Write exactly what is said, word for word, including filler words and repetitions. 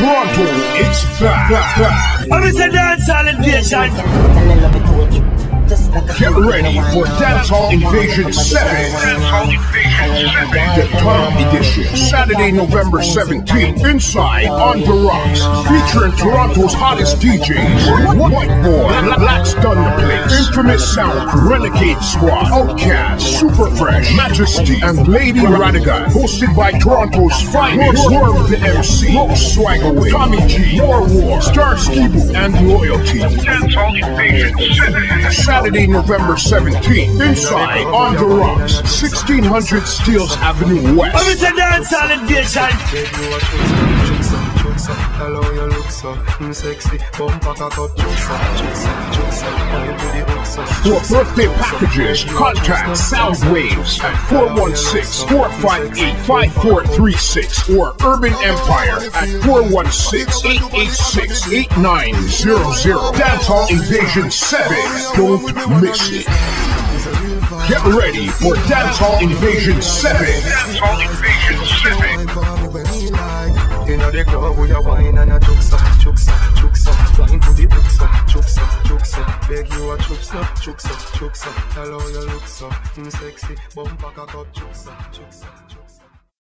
Toronto, it's back, back, back. I'm in the Dancehall Invasion. Get ready for Dancehall Invasion seven. Dancehall Invasion seven. The Tunn Up Edition. Saturday, November seventeenth. Inside On The Rox. Featuring Toronto's hottest D Js. WHITEBWOY, BLAXZ done the place. Infamous Sound, Renegade Squad, OUTCAST, Super Fresh, MAJESTY, and Lady RODIGAN. Hosted by Toronto's finest. Worm the M C. Roach SWAGGAWAY, Tommy G, War War, Star SKEEBO, and Loyalty. Dancehall Invasion seven. Saturday, November seventeenth, inside On The Rox, sixteen hundred Steeles Avenue West. I'm in the Dancehall Invasion. Hello, you look so sexy. Bumper cock up, juice up, juice up, juice up. For birthday packages, contact SOUNDWAVES at four one six, four five eight, five four three six or Urban Empire at four one six, eight eight six, eight nine zero zero. Dancehall Invasion seven. Don't miss it. Get ready for Dancehall Invasion seven. Dancehall Invasion seven. You know the club with your wine and a jukes up, jukes up, jukes up. Flying to the hooks up, jukes up, jukes up. Beg you a jukes up, jukes up, jukes up. Hello, you look so sexy. Bumper cock up, jukes up, jukes up.